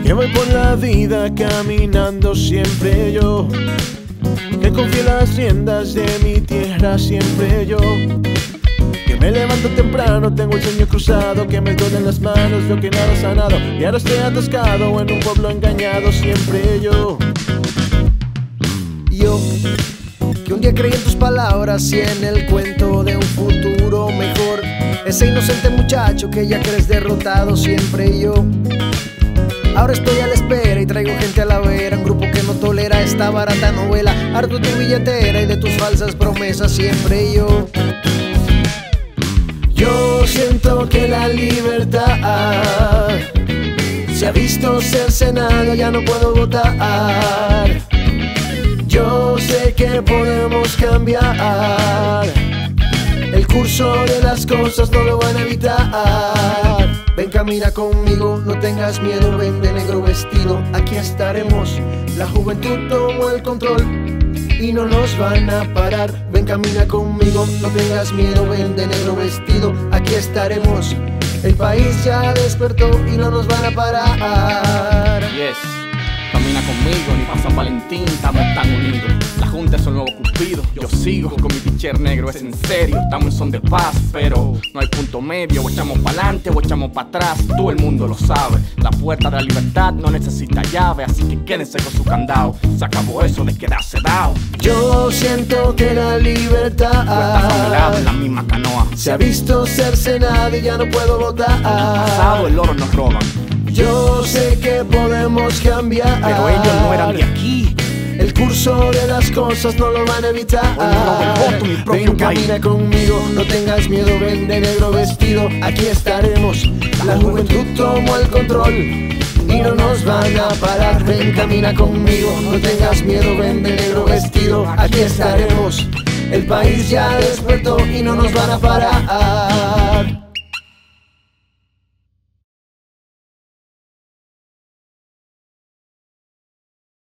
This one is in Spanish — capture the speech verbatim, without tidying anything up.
que voy por la vida caminando siempre yo, que confío en las riendas de mi tierra siempre yo, que me levanto temprano, tengo el sueño cruzado, que me duelen las manos, veo que nada ha sanado y ahora estoy atascado en un pueblo engañado siempre yo. Yo, que un día creí en tus palabras y en el cuento de un futuro mejor, ese inocente muchacho que ya crees derrotado siempre yo. Ahora estoy a la espera y traigo gente a la vera, un grupo que no tolera esta barata novela, harto de tu billetera y de tus falsas promesas siempre yo. Yo siento que la libertad se ha visto cercenada, ya no puedo votar. Yo sé que podemos cambiar el curso de las cosas, no lo van a evitar. Ven, camina conmigo, no tengas miedo, ven de negro vestido, aquí estaremos. La juventud tomó el control y no nos van a parar. Ven, camina conmigo, no tengas miedo, ven de negro vestido, aquí estaremos. El país ya despertó y no nos van a parar. Yes. Camina conmigo, ni pasa Valentín, estamos tan unidos. La junta es un nuevo cupido, yo sigo con mi pitcher negro, es en serio. Estamos en son de paz, pero no hay punto medio. O echamos pa'lante o echamos pa' atrás, todo el mundo lo sabe. La puerta de la libertad no necesita llave, así que quédense con su candado. Se acabó eso de quedarse dado. Yo siento que la libertad Puertas a mi lado en la misma canoa se ha visto cercenada y ya no puedo votar. En el pasado el oro nos roban, yo sé que podemos cambiar, pero ellos no eran de aquí. El curso de las cosas no lo van a evitar. Hoy me robo el voto, mi propio ven, país. camina conmigo, no tengas miedo, ven de negro vestido, aquí estaremos. La juventud tomó el control y no nos van a parar. Ven, camina conmigo, no tengas miedo, ven de negro vestido, aquí estaremos. El país ya despertó y no nos van a parar.